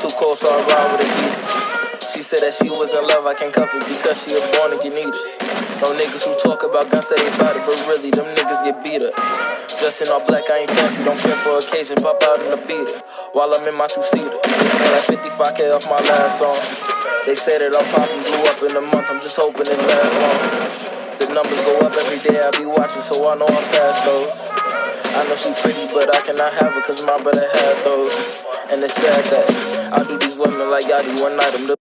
too cold, so I ride with a heater. She said that she was in love, I can't cuff it because she a born again eater. No niggas who talk about guns say they bout it, but really, them niggas get beat up. Dressed in all black, I ain't fancy, don't care for occasion, pop out in the beater. While I'm in my two-seater, spent like 55K off my last song. They say that I'm popping, blew up in a month, I'm just hoping it lasts long. The numbers go up every day, I be watching, so I know I'm past those. I know she pretty, but I cannot have her, cause my brother had those. And it's sad that I do these women like I do one night,